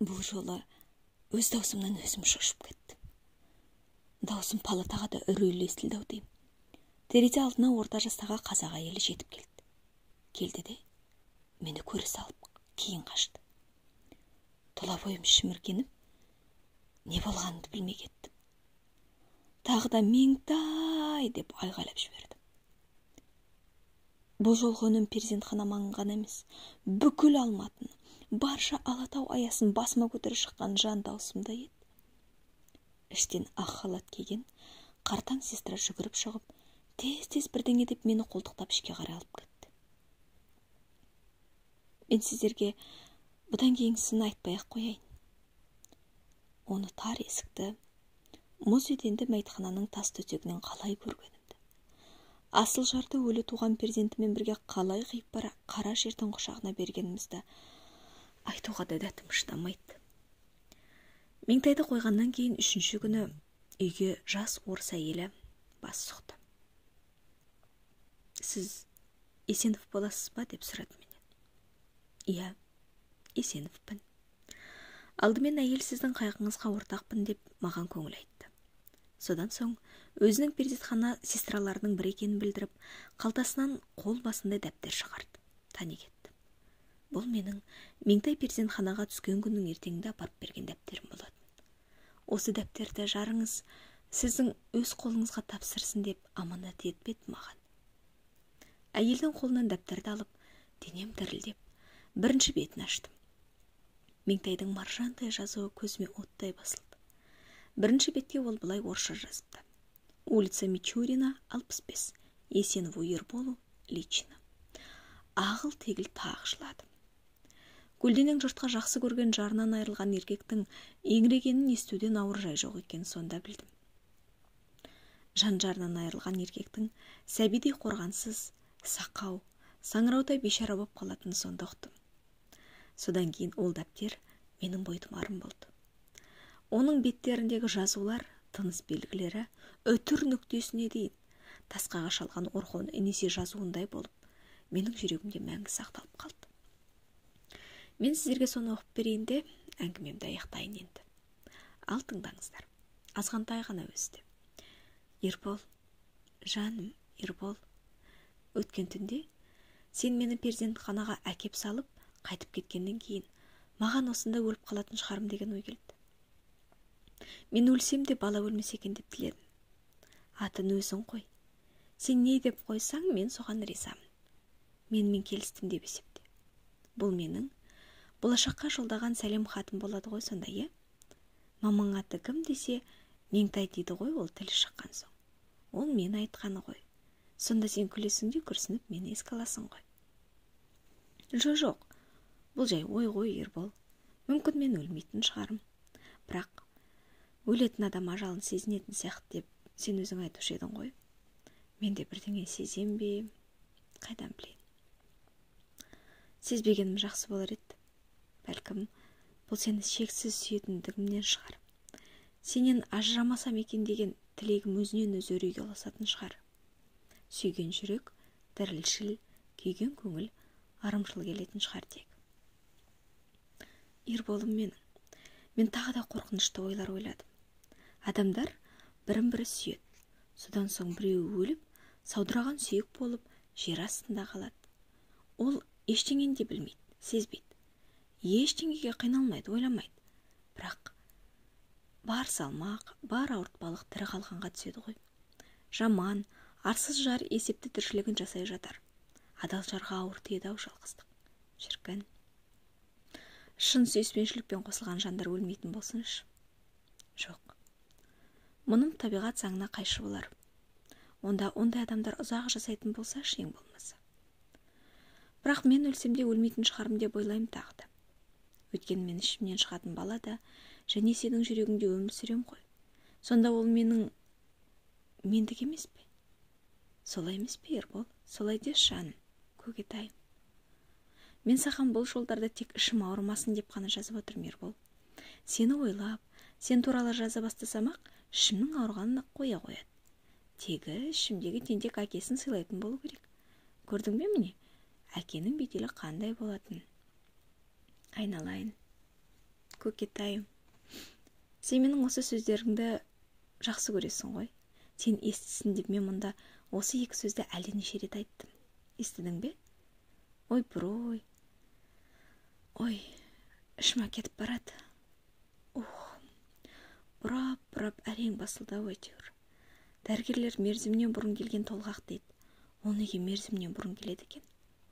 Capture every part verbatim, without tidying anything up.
Бұл жолы өз даусымнан өзім шошып кеттім. Даусым палатаға да үрейлі естілді-ау деймін. Терезе алдына орта жастағы қазақ әйелі жетіп келді. Келді де мені көре салып кейін қашты. Тұла бойым шіміркеніп, не болғанымды білмей кеттім. Тағы да Меңтай деп айғайлап жібердім. Бұл жолғы үнім перзентхана маңын ғана емес, бүкіл Алматыны, барша Алатау аясын басыма көтеріп шыққан жан даусымда еді. Іштен ақ халат киген қартаң сестра жүгіріп шығып, тез-тез бірдеңе деп мені қолтықтап ішке қарай алып кетті. Мен сіздерге бұдан кейінгісін айтпай-ақ қояйын. Оны тар есікті, мұз еденді мәйітхананың тас төсегінен қалай көргенімді, асыл жарды өлі туған перзентімен бірге қалай қиып бара қара жердің құшағына бергенімізді айтуға да дәтім шыдамайды. Меңтайды қойғаннан кейін үшінші күні үйге жас орыс әйелі бас сұқты. Сіз Есенов боласыз ба деп сұрады менен. Иә, Есеновпін. Алдымен әйел сіздің қайғыңызға ортақпын деп маған көңіл айтты. Содан соң өзінің перзентхана сестраларының бір екенін білдіріп, қалтасынан қол басындай дәптер шығарды. Тани кетті. Бұл менің Меңтай перзентханаға түскен күннің ертеңінде апарып берген дәптерім болатын. Осы дәптерді жарыңыз сіздің өз қолыңызға тапсырсын деп аманат етпеді маған. Әйелдің қолынан дәптерді алып, денем дірілдеп, бірінші бетін аштым. Меңтайдың маржандай жазуы көзіме оттай басылды. Бірінші бетке ол былай орысша жазыпты. Улица Мичурина, алпыс бес. Есенову Ерболу, лично. Ағыл тегіл тағы жылады. Көлденең жұртқа жақсы көрген жарынан айырылған еркектің еңірегенін естуден ауыр жай жоқ екен сонда білдім. Жан жарынан айырылған еркектің сәбидей қорғансыз, сақау, саңыраудай бейшара боп қалатын сонда ұқтым. Содан кейін ол дәптер менің бойтұмарым болды. Оның беттеріндегі жазулар, тыныс белгілері, өтір нүктесіне дейін тасқа қашалған Орхон Енесе жазуындай болып, менің жүрегімде мәңгі сақталып қалды. Мен сіздерге соны оқып берейін де, әңгімемді аяқтайын енді. Ал тыңдаңыздар, азғантай ғана өзді. Ербол, жаным, Ербол, өткен түнде сен мені перзентханаға әкеп салып, қайтып кеткеннен кейін маған осында өліп қалатын шығарым деген ой келді. Мен өлсем де бала өлмесе екен деп тіледім. Атын өзің қой. Сен не деп қойсаң, мен соған ризамын. Менімен келістім деп есепте. Бұл менің болашаққа жолдаған сәлем хатым болады ғой сонда, е? Мамаң аты кім десе, Меңтай дейді ғой, ол тілі шыққан соң. Ол мен айтқаны ғой. Сонда сен күлесің де күрсініп мені еске аласың ғой. Жо-жоқ, бұл жай ой ғой, Ербол. Мүмкін мен өлмейтін шығарым. Бірақ өлетін адам ажалын сезінетін сияқты деп сен өзің айтушы едің ғой. Мен де бірдеңе сезем бе, қайдан білейін. Сезбегенім жақсы болар еді. Бәлкім, бұл сені шексіз сүйетіндігімнен шығар. Сенен ажырамасам екен деген тілегім өзінен өз үрейге ұласатын шығар. Сүйген жүрек, дірілшіл, күйген көңіл, арымшыл келетін шығар тек. Ерболым менің, мен тағы да қорқынышты ойлар ойладым. Адамдар бірін-бірі сүйет. Содан соң біреуі өліп, саудыраған сүйек болып, жер астында қалады. Ол ештеңені де білмейді, сезбейді. Ештеңеге қиналмайды, ойламайды. Бірақ бар салмақ, бар ауыртпалық тірі қалғанға түседі ғой. Жаман, арсыз жар есепті тіршілігін жасай жатар. Адал жарға ауыр тиеді-ау жалғыздық. Шіркін. Шын сүйіспеншілікпен қосылған жандар өлмейтін болсыншы. Жоқ. Мұным табиғат заңына қайшы болар. Онда ондай адамдар ұзақ жасайтын болса, ең болмаса. Бірақ мен өлсемде өлмейтін шығарым деп ойлаймын тағы да. Өйткені мен ішімнен шығатын бала да, және сенің жүрегіңде өмір сүрем ғой. Сонда ол менің мендік емес пе? Солай емес пе, Ербол? Солай дес жаным, көкетайым. Мен саған бұл жолдарда тек ішім ауырмасын деп қана жазып отырмын, Ербол. Сені ойлап, сен туралы жаза бастасам-ақ, ішімнің ауырғанын қоя қояды. Тегі ішімдегі тентек әкесін сыйлайтын болу керек. Көрдің бе міне? Әкенің беделі қандай болатын? Айналайын. көкетайым, сен менің осы сөздеріңді жақсы көресің ғой. Сен естісін деп мен мұнда осы екі сөзді әлденеше рет айттым. Естідің бе? Ой, бұрой. Ой, ішім әкетіп барады. Ух, бұрап-бұрап әрең басылды ау әйтеуір. Дәрігерлер мерзімнен бұрын келген толғақ дейді. Ол неге мерзімнен бұрын келеді екен?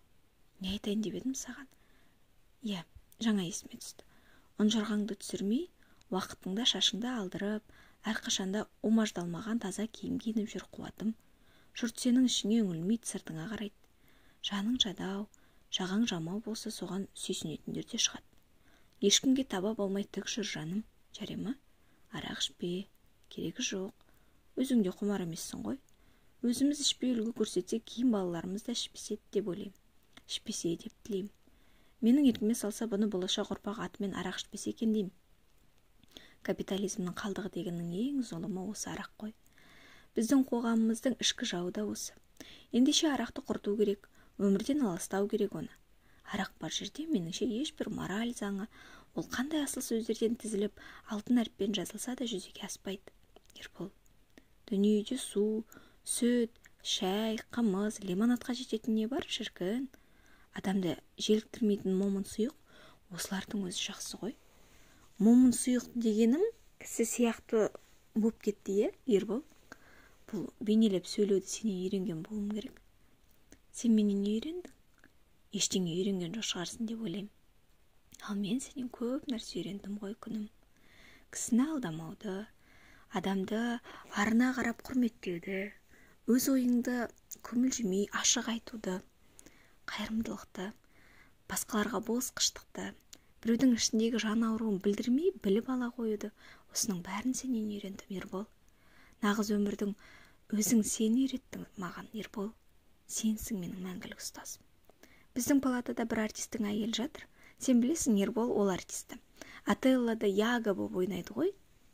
Не айтайын деп едім саған? Иә, жаңа есіме түсті. Ұнжырғаңды түсірмей, уақытыңда шашыңды алдырып, әрқашанда умаждалмаған таза киім киініп жүр қуатым. Жұрт сенің ішіңе үңілмейді, сыртыңа қарайды. Жаның жадау, жағаң жамау болса, соған сүйсінетіндер де шығады. Ешкімге таба болмай тік жүр жаным, жарай ма? Арақ ішпе, керегі жоқ. Өзің де құмар емессің ғой. Өзіміз ішпей үлгі көрсетсе, кейін балаларымыз да ішпеседі деп ойлаймын. Ішпесе деп тілеймін. Менің еркіме салса, бұны болашақ ұрпақ атымен арақ ішпесе екен деймін. Капитализмнің қалдығы дегеннің ең зұлымы осы арақ қой. Біздің қоғамымыздың ішкі жауы да осы. Ендеше арақты құрту керек, өмірден аластау керек оны. Арақ бар жерде меніңше ешбір мораль заңы, ол қандай асыл сөздерден тізіліп, алтын әріппен жазылса да жүзеге аспайды. Ербол, дүниеде су, сүт, шәй, қымыз, лимонадқа жететін не бар, шіркін? Адамды желіктірмейтін момын сұйық, осылардың өзі жақсы ғой. Момын сұйық дегенім кісі сияқты боп кетті, е, Ербол? Бұл бейнелеп сөйлеуді сенен үйренген болуым керек. Сен менен не үйрендің? Ештеңе үйренген жоқ шығарсың деп ойлаймын. Ал мен сенен көп нәрсе үйрендім ғой күнім. Кісіні алдамауды, адамды арына қарап құрметтеуді, өз ойыңды көмілжімей ашық айтуды, қайырымдылықты, басқаларға болысқыштықты, біреудің ішіндегі жан ауруын білдірмей біліп ала қоюды, осының бәрін сенен үйрендім, Ербол. Нағыз өмірдің өзің сен үйреттің маған, Ербол. Сенсің менің мәңгілік ұстазым. Біздің палатада бір артистің әйелі жатыр. Сен білесің, Ербол, ол артисті. Отеллода Яго боп ойнайды ғой.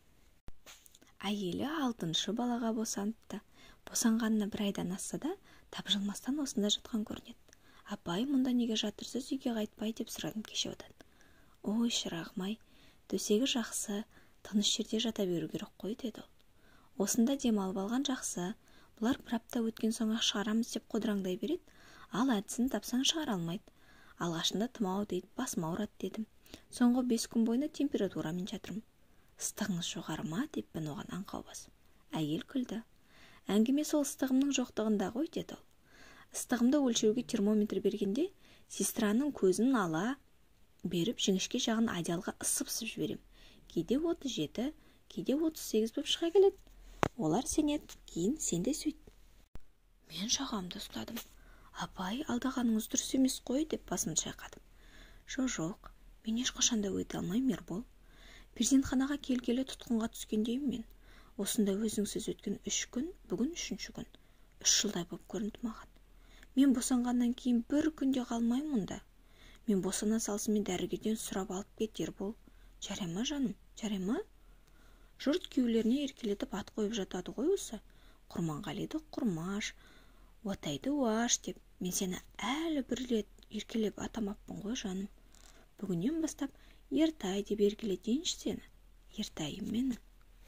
Әйелі алтыншы балаға босаныпты. Босанғанына бір айдан асса да, тапжылмастан осында жатқан көрінеді. Апай, мұнда неге жатырсыз, үйге қайтпай деп сұрадым кеше одан. Ой, шырағым-ай, төсегі жақсы, тыныш жерде жата беру керек қой, деді ол. Осында демалып алған жақсы, бұлар бір апта өткен соң ақ шығарамыз деп қодыраңдай береді, ал әдісін тапсаң шығара алмайды. Алғашында тұмау дейді, басым ауырады дедім. Соңғы бес күн бойына температурамен жатырмын. Ыстығыңыз жоғары ма, деп мен оған аңқау басым. Әйел күлді. Әңгіме сол ыстығымның жоқтығында ғой, деді ол. Ыстығымды өлшеуге термометр бергенде, сестраның көзін ала беріп, жіңішке жағын одеялға ысып-ысып жіберем. Кейде отыз жеті, кейде отыз сегіз болып шыға келеді. Олар сенеді, кейін сен де сөйт. Мен жағамды ұстадым. Апай, алдағаныңыз дұрыс емес қой, деп басымды шайқадым. Жо-жоқ, мен ешқашанда өте алмаймын, Ербол. Перзентханаға келгелі тұтқынға түскендеймін мен. Осында өзіңсіз өткен үш күн, бүгін үшінші күн. Үш жылдай болып көрінді маған. Мен босанғаннан кейін бір күнде қалмаймын мұнда. Мен босана салсымен дәрігерден сұрап алып кет, Ербол. Жарай ма, жаным, жарай ма? Жұрт күйеулеріне еркелетіп ат қойып жатады ғой осы. Құрманғалиды Құрмаш, Уатайды Уаш деп. Мен сені әлі бір рет еркелеп атамаппын ғой, жаным. Бүгіннен бастап Ертай деп еркелетейінші сені. Ертайым менің.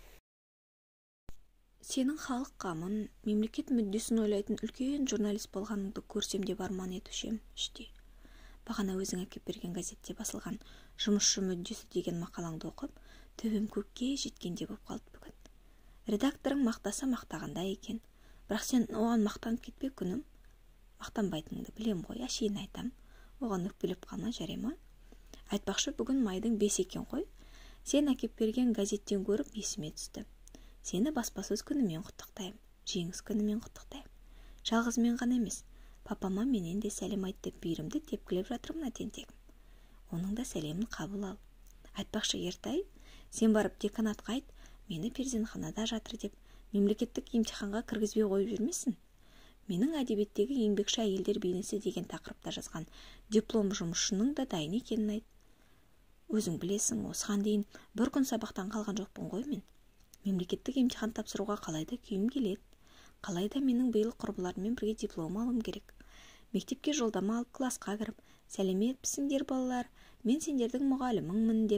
Сенің халық қамын, мемлекет мүддесін ойлайтын үлкен журналист болғаныңды көрсем деп арман етушем іштей. Бағана өзің әкеп берген газетте басылған жұмысшы мүддесі деген мақалаңды оқып, төбем көкке жеткенде болып қалды бүгін. Редакторың мақтаса мақтағанда екен. Бірақ сен оған мақтанып кетпе, күнім. Мақтанбайтыныңды білем ғой, әшейін айтам. Оған өкпелеп қалма, жарай ма? Айтпақшы, бүгін майдың бес екен ғой. Сен әкеп берген газеттен көріп есіме түсті. Сені баспасөз күнімен құттықтаймын, жеңіс күнімен құттықтаймын. Жалғыз мен ғана емес, папама менен де сәлем айт деп бүйірімді тепкілеп жатырмын тентегім. Оның да сәлемін қабыл ал. Айтпақшы, Ертай, сен барып деканатқа айт, мені перзентханада жатыр деп мемлекеттік емтиханға кіргізбей қойып жүрмесін. Менің әдебиеттегі еңбекші әйелдер бейнесі деген тақырыпта жазған диплом жұмысшының да дайын екенін айт. Өзің білесің, осыған дейін бір күн сабақтан қалған жоқпын ғой мен. Мемлекеттік емтихан тапсыруға қалайда күйім келеді. Қалайда менің биыл құрбыларыммен бірге диплом алым керек. Мектепке жолдама алып классқа кіріп, сәлеметпісіңдер балалар, мен сендердің мұғаліміңмін деп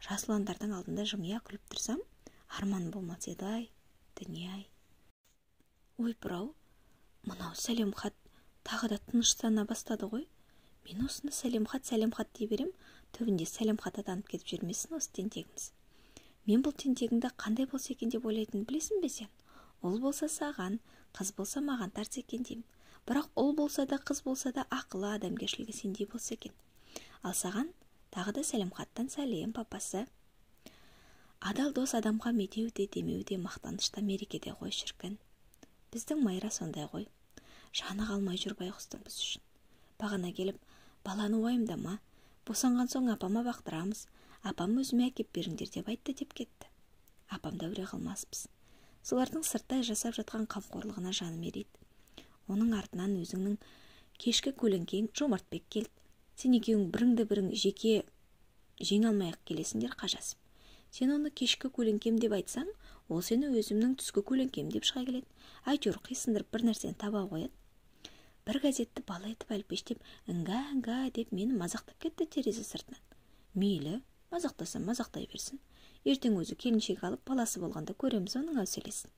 Жас ұландардың алдында жымия күліп тұрсам, арман болмас еді ай, дүние-ай. Ой, бірау, мынау сәлемхат тағы да тыныштана бастады ғой. Мен осыны сәлемхат, сәлемхат дей берем, түбінде сәлемхат атанып кетіп жүрмесін осы тентегіміз. Мен бұл тентегіңді қандай болса екен деп ойлайтын білесің бе сен? Ол болса саған, қыз болса маған тарс екен деймін. Бірақ ол болса да, қыз болса да ақылы адамгершілігі сендей болса екен. Ал саған тағы да сәлемхаттан сәлем, папасы. Адал дос адамға медеу де демеу де мақтанышта мерекеде ғой шіркін. Біздің Майра сондай ғой. Жаны қалмай жүр байғұстың біз үшін. Бағана келіп, баланы уайымдама, босанған соң апама бақтырамыз, апам өзіме әкеп беріңдер деп айтты деп кетті. Апам да өре қалмаспыз. Солардың сырттай жасап жатқан қамқорлығына жаным ерейді. Оның артынан өзіңнің кешкі көлеңкең Жомартбек келді. Сен екеуің біріңді бірің жеке жеңе алмай-ақ келесіңдер қажасып. Сен оны кешкі көлеңкем деп айтсаң, ол сені өзімнің түскі көлеңкем деп шыға келеді. Әйтеуір қисындырып бір нәрсені таба қояды. Бір газетті бала етіп әлпештеп, іңга-іңга деп мені мазақтап кетті терезе сыртынан. Мейлі, мазақтаса мазақтай берсін. Ертең өзі келіншек алып баласы болғанда көреміз оның әуселесін.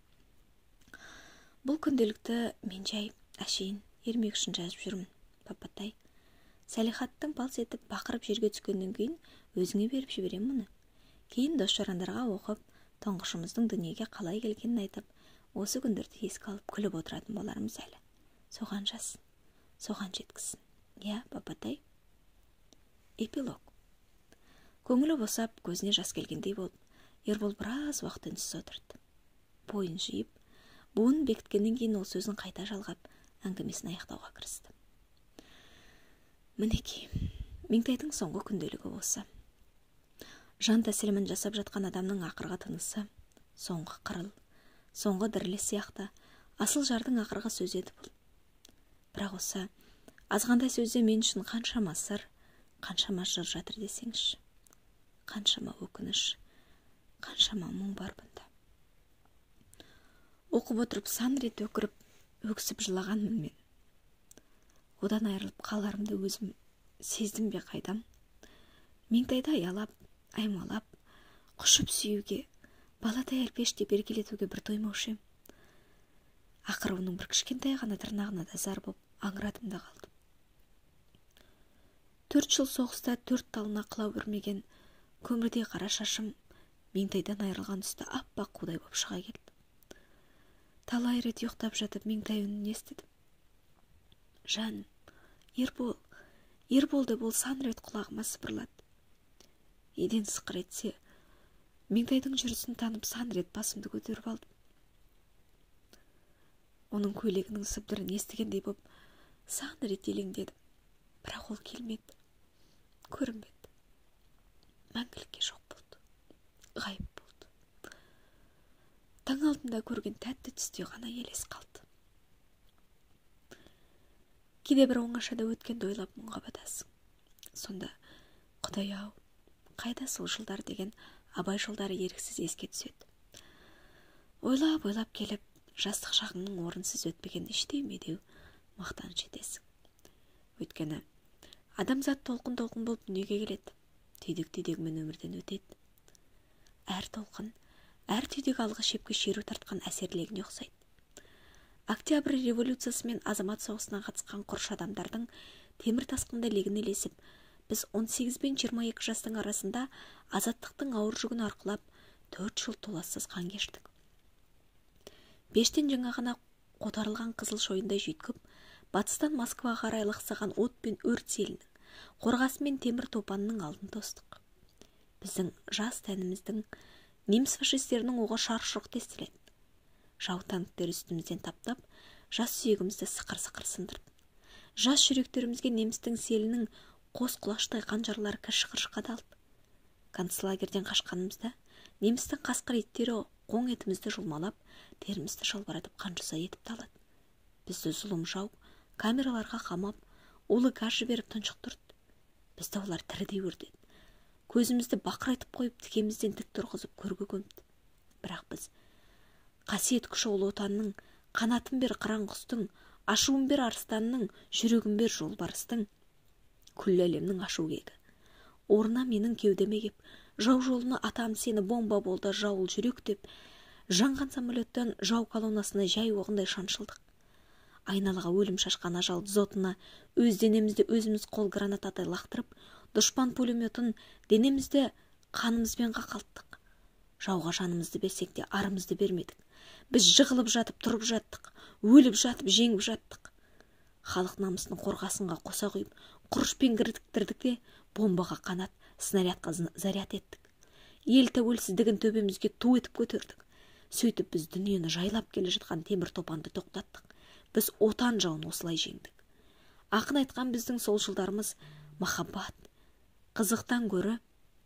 Бұл күнделікті мен жай әшейін ермек үшін жазып жүрмін, папатай. Сәлихаттың балс етіп бақырып жерге түскеннен кейін өзіңе беріп жіберем мұны. Кейін дос-жарандарға оқып, тұңғышымыздың дүниеге қалай келгенін айтып, осы күндерді еске алып күліп отыратын болармыз әлі. Соған жазсын, соған жеткізсін. Я, папатай. Эпилог. Көңілі босап, көзіне жас келгендей болып, Ербол біраз уақыт үнсіз отырды. Бойын жиып, буын бекіткеннен кейін ол сөзін қайта жалғап, әңгімесін аяқтауға кірісті. Мінекей, Меңтайдың соңғы күнделігі осы. Жан тәсілімін жасап жатқан адамның ақырғы тынысы, соңғы қырыл, соңғы дірілі сияқты асыл жардың ақырғы сөз еді бұл. Бірақ осы азғандай сөзде мен үшін қаншама сыр, қаншама жыр жатыр десеңізші. Қаншама өкініш, қаншама мұң бар бұнда. Оқып отырып сан рет өкіріп, өксіп жылағанмын мен. Одан айырылып қаларымды өзім сездім бе қайдам. Меңтайды аялап, аймалап, құшып сүюге, баладай әлпештеп еркелетуге бір тоймаушы ем. Ақыры оның бір кішкентай ғана тырнағына да зар боп аңырадым да қалдым. Төрт жыл соғыста төрт талына қылау үрмеген көмірдей қара шашым Меңтайдан айырылған тұста аппақ қудай боп шыға келді. Талай рет ұйықтап жатып Меңтай үнін естідім. Жаным, Ербол, Ербол деп ол сан рет құлағыма сыбырлады. Еден сықыр етсе, Меңтайдың жүрісін танып сан рет басымды көтеріп алдым. Оның көйлегінің сыбдырын естігендей боп сан рет елеңдедім. Бірақ ол келмеді, көрінбеді. Мәңгілікке жоқ болды, ғайып болды. Таң алдында көрген тәтті түсте ғана елес қалды. Кейде бір оңашада өткенді ойлап мұңға батасың. Сонда Құдай-ау, қайда сол жылдар деген абай жылдары еріксіз еске түседі. Ойлап-ойлап келіп, жастық шағыңның орынсыз өтпеген іштей медеу мақтаныш етесің. Өйткені адамзат толқын-толқын болып дүниеге келеді, түйдек-түйдегімен өмірден өтеді. Әр толқын, әр түйдек алғы шепке шеру тартқан әсерлегіне ұқсайды. Октябрь революциясы мен азамат соғысына қатысқан құрыш адамдардың темір тасқында легін ілесіп, біз он сегіз бен жиырма екі жастың арасында азаттықтың ауыр жүгін арқылап төрт жыл толассыз қан кештік. Бештен жаңа ғана қотарылған қызыл шойындай жүйткіп, батыстан Москваға қарай лықсыған от пен өрт селінің, қорғасы мен темір топанның алдын тостық. Біздің жас тәніміздің неміс фашистерінің оғы шарқ-шұрқ тестіледі. Жау танктер үстімізден таптап, жас сүйегімізді сықыр-сықыр сындырды. Жас жүректерімізге немістің селінің қос құлаштай қанжарлары кірші-қыршы қадалды. Концлагерден қашқанымызда немістің қасқыр иттері қоң етімізді жұлмалап, терімізді шалбыратып қанжыса етіп талады. Бізді зұлым жау камераларға қамап, улы газ жіберіп тұншықтырды. Бізді олар тірідей өртеді. Көзімізді бақырайтып қойып, тікемізден тік тұрғызып көрге көмді. Бірақ біз қасиет күші ұлы отанның, қанатын бер қыран құстың, ашуын бер арыстанның, жүрегін бер жолбарыстың, күллі әлемнің ашу кегі. Орнына менің кеудеме кеп, жау жолына атам сені бомба болды, жауыл жүрек деп, жанған самолеттен жау колоннасына жай оғындай шаншылдық. Айналаға өлім шашқан ажал дзотына өз денемізді өзіміз қол гранатадай лақтырып, дұшпан пулеметін денемізді қанымызбен қақалттық. Жауға жанымызды берсек те арымызды бермедік. Біз жығылып жатып тұрып жаттық, өліп жатып жеңіп жаттық. Халық намысын қорғасынға қоса құйып, құрышпен кірдіктірдік те бомбаға қанат, снарядқа заряд еттік. Ел тәуелсіздігін төбемізге ту етіп көтердік. Сөйтіп біз дүниені жайлап келе жатқан темір топанды тоқтаттық. Біз отан жауын осылай жеңдік. Ақын айтқан біздің сол жылдарымыз махаббат, қызықтан көрі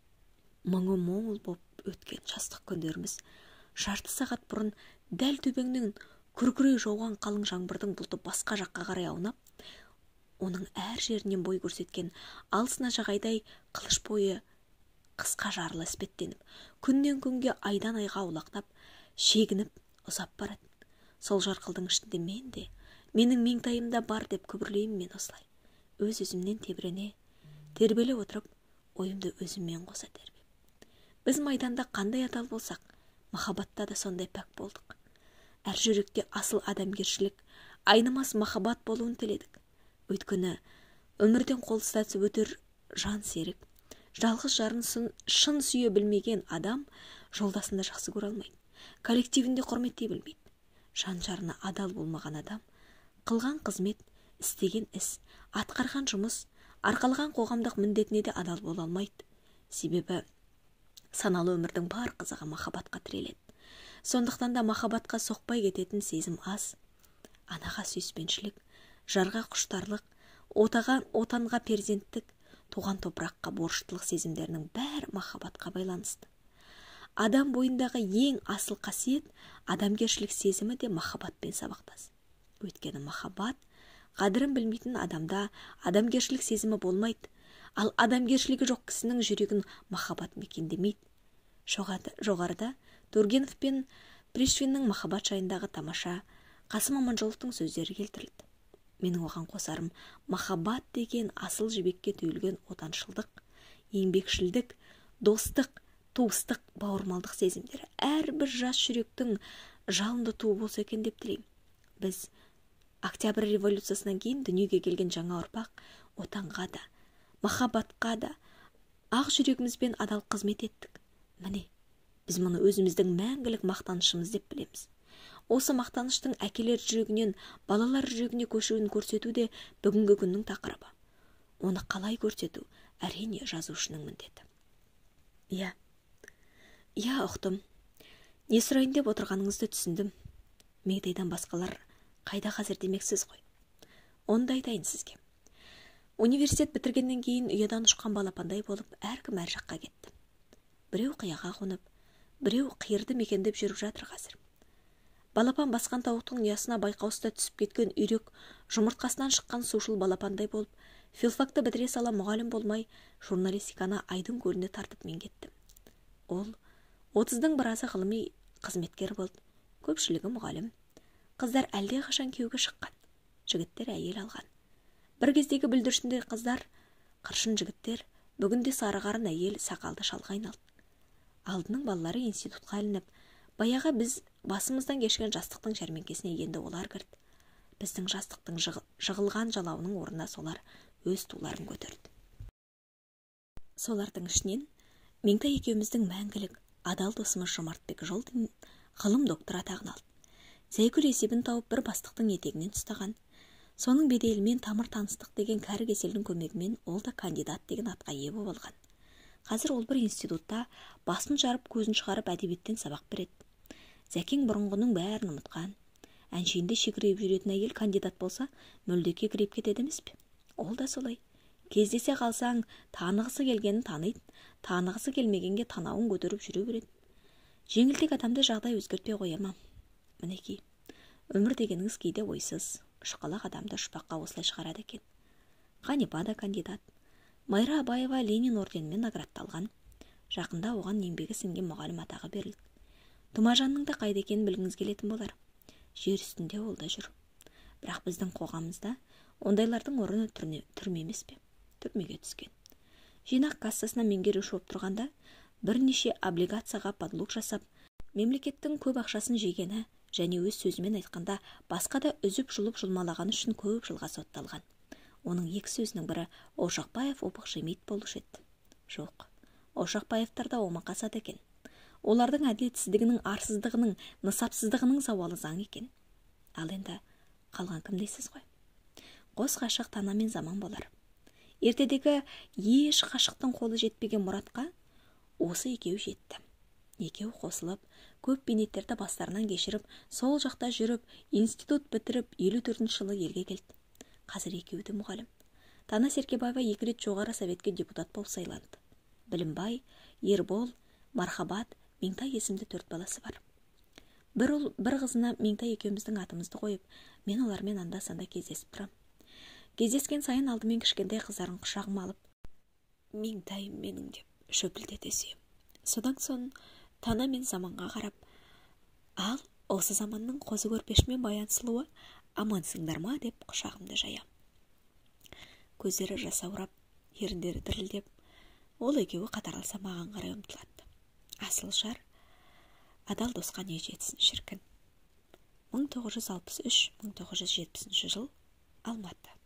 мұңы моңыл боп өткен жастық күндеріміз. Жарты сағат бұрын дәл төбеңнен күркірей жауған қалың жаңбырдың бұлты басқа жаққа қарай аунап, оның әр жерінен бой көрсеткен алысына жағайдай қылыш бойы қысқа жарлы іспеттеніп, күннен күнге айдан айға аулақтап, шегініп ұзап барады. Сол жарқылдың ішінде мен де, менің меңтайымда бар деп күбірлеймін мен осылай. Өз-өзімнен тебірене, тербеле отырып, ойымды өзіммен қоса тербеп. Біз майданда қандай адал болсақ, махаббатта да сондай пәк болдық. Әр жүректе асыл адамгершілік, айнымас махаббат болуын тіледік. Өйткені өмірден қол ұстасып өтер жан серік, жалғыз жарын шын сүйе білмеген адам жолдасында жақсы көре алмайды, коллективінде құрметтей білмейді. Жан жарына адал болмаған адам қылған қызмет, істеген іс, атқарған жұмыс, арқалаған қоғамдық міндетіне де адал бола алмайды. Себебі саналы өмірдің бар қызығы махаббатқа тіреледі. Сондықтан да махаббатқа соқпай кететін сезім аз. Анаға сүйіспеншілік, жарға құштарлық, отаға, отанға перзенттік, туған топыраққа борыштылық сезімдерінің бәрі махаббатқа байланысты. Адам бойындағы ең асыл қасиет, адамгершілік сезімі де махаббатпен сабақтас. Өйткені махаббат, қадірін білмейтін адамда адамгершілік сезімі болмайды, ал адамгершілігі жоқ кісінің жүрегін махаббат мекендемейді. Жоғарыда Тургенев пен Пришвиннің махаббат жайындағы тамаша Қасым Аманжоловтың сөздері келтірілді. Менің оған қосарым, махаббат деген асыл жібекке түйілген отаншылдық, еңбекшілдік, достық, туыстық, бауырмалдық сезімдері әрбір жас жүректің жалынды туы болса екен деп тілеймін. Біз Октябрь революциясынан кейін дүниеге келген жаңа ұрпақ отанға да, махаббатқа да ақ жүрегімізбен адал қызмет еттік. Міне, біз мұны өзіміздің мәңгілік мақтанышымыз деп білеміз. Осы мақтаныштың әкелер жүрегінен балалар жүрегіне көшуін көрсету де бүгінгі күннің тақырыбы. Оны қалай көрсету, әрине жазушының міндеті. Иә, иә ұқтым. Не сұрайын деп отырғаныңызды түсіндім. Меңтайдан басқалар қайда қазір демексіз ғой. Онда айтайын сізге. Университет бітіргеннен кейін ұядан ұшқан балапандай болып, әркім әр жаққа кетті. Біреу қияға қонып, біреу қиырды мекендеп жүріп жатыр қазір. Балапан басқан тауықтың ұясына байқауста түсіп кеткен үйрек, жұмыртқасынан шыққан сушыл балапандай болып, филфакты бітіре сала мұғалім болмай, журналистиканы айдың көліне тартып мен кеттім. Ол отыздың біразы ғылыми қызметкер болды, көпшілігі мұғалім. Қыздар әлде қашан күйеуге шыққан, жігіттер әйел алған. Бір кездегі бүлдіршіндер қыздар, қыршын жігіттер, бүгінде сарығарын әйел сақалды шалға айналды. Алдының балалары институтқа ілініп, баяғы біз басымыздан кешкен жастықтың жәрмеңкесіне енді олар кірді. Біздің жастықтың жығылған жалауының орнына солар өз туларын көтерді. Солардың ішінен Меңтай екеуміздің мәңгілік адал досымыз Жомартбек Жолдин ғылым доктор атағын алды. Зәйкүл есебін тауып бір бастықтың етегінен ұстаған. Соның беделімен тамыр таныстық деген кәрі кеселдің көмегімен ол да кандидат деген атқа ие болып алған. Қазір ол бір институтта басын жарып көзін шығарып әдебиеттен сабақ береді. Зәкең бұрынғының бәрін ұмытқан. Әншейінде шекірейіп жүретін әйел кандидат болса, мүлдеке кіреп кетеді емес пе? Ол да солай. Кездесе қалсаң, танығысы келгенін таниды, танығысы келмегенге танауын көтеріп жүре береді. Жеңілтек адамды жағдай өзгертпей қоя ма? Мінекей, өмір дегеніңіз кейде ойсыз, ұшқалақ адамды ұшпаққа осылай шығарады екен. Қанипа да кандидат. Майра Абаева Ленин орденімен наградталған. Жақында оған еңбегі сіңген мұғалім атағы берілді. Тұмажанның да қайда екенін білгіңіз келетін болар. Жер үстінде ол да жүр. Бірақ біздің қоғамымызда ондайлардың орны түрме емес пе? Түрмеге түскен. Жинақ кассасына меңгеруші болып тұрғанда, бірнеше облигацияға подлог жасап, мемлекеттің көп ақшасын жегені және өз сөзімен айтқанда басқа да үзіп жұлып жұлмалағаны үшін көп жылға сотталған. Оның екі сөзінің бірі Ошақбаев опық жемейді болушы еді. Жоқ, Ошақбаевтар да омақасады екен. Олардың әділетсіздігінің, арсыздығының, нысапсыздығының зауалы заң екен. Ал енді қалған кім дейсіз ғой? Қос ғашық тана мен заман болар. Ертедегі еш ғашықтың қолы жетпеген мұратқа осы екеу жетті. Екеу қосылып, көп бейнеттерді бастарынан кешіріп, сол жақта жүріп, институт бітіріп, елу төртінші жылы елге келді. Қазір екеуі де мұғалім. Тана Серкебаева екі рет жоғары советке депутат болып сайланды. Білімбай, Ербол, Мархабат, Меңтай есімді төрт баласы бар. Бір ұл, бір қызына Меңтай екеуміздің атымызды қойып, мен олармен анда-санда кездесіп тұрам. Кездескен сайын алдымен кішкентай қыздарын құшағыма алып, Меңтай менің деп шөпілдете сүйем. Содан соң Тана мен заманға қарап, ал осы заманның қозы көрпеш мен баян сұлуы амансыңдар ма деп құшағымды жаям. Көздері жасаурап, еріндері дірілдеп, ол екеуі қатарласа маған қарай ұмтылады. Асыл жар, адал досқа не жетсін шіркін. мың тоғыз жүз алпыс үш - мың тоғыз жүз жетпісінші жыл, Алматы.